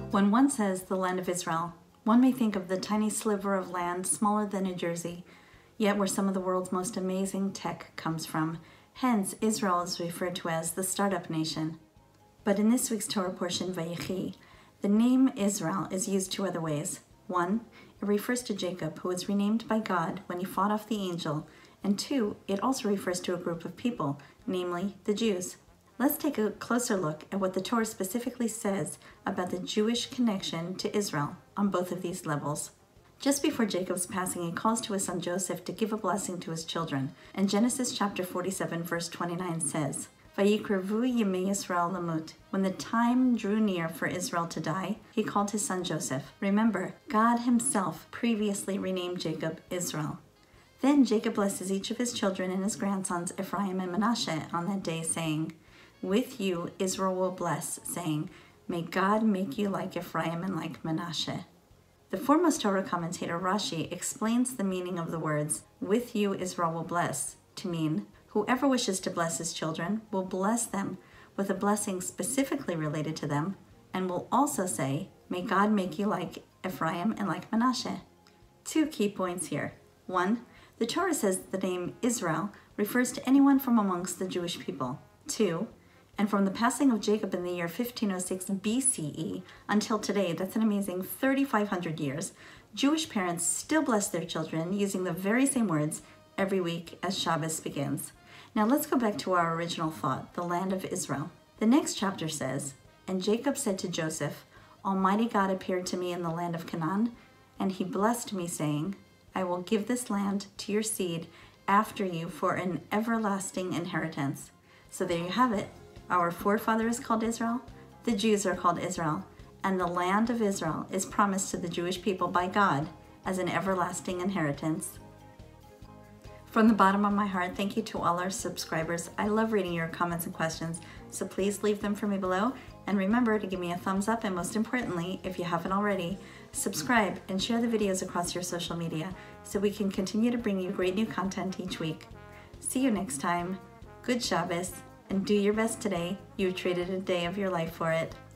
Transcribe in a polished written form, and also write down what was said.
When one says the land of Israel, one may think of the tiny sliver of land smaller than New Jersey, yet where some of the world's most amazing tech comes from. Hence, Israel is referred to as the startup nation. But in this week's Torah portion, Vayechi, the name Israel is used two other ways. One, it refers to Jacob, who was renamed by God when he fought off the angel. And two, it also refers to a group of people, namely the Jews. Let's take a closer look at what the Torah specifically says about the Jewish connection to Israel on both of these levels. Just before Jacob's passing, he calls to his son Joseph to give a blessing to his children. And Genesis chapter 47 verse 29 says, Vayikrevu Yemei Yisrael lamut. When the time drew near for Israel to die, he called his son Joseph. Remember, God himself previously renamed Jacob Israel. Then Jacob blesses each of his children and his grandsons Ephraim and Manasseh on that day, saying, With you Israel will bless, saying, May God make you like Ephraim and like Manasseh. The foremost Torah commentator Rashi explains the meaning of the words, With you Israel will bless, to mean, whoever wishes to bless his children will bless them with a blessing specifically related to them, and will also say, May God make you like Ephraim and like Manasseh. Two key points here. One, the Torah says the name Israel refers to anyone from amongst the Jewish people. Two, and from the passing of Jacob in the year 1506 BCE until today, that's an amazing 3,500 years, Jewish parents still bless their children using the very same words every week as Shabbos begins. Now let's go back to our original thought, the land of Israel. The next chapter says, And Jacob said to Joseph, Almighty God appeared to me in the land of Canaan, and he blessed me, saying, I will give this land to your seed after you for an everlasting inheritance. So there you have it. Our forefather is called Israel, the Jews are called Israel, and the land of Israel is promised to the Jewish people by God as an everlasting inheritance. From the bottom of my heart, thank you to all our subscribers. I love reading your comments and questions, so please leave them for me below. And remember to give me a thumbs up, and most importantly, if you haven't already, subscribe and share the videos across your social media so we can continue to bring you great new content each week. See you next time. Good Shabbos, and do your best today. You treated a day of your life for it.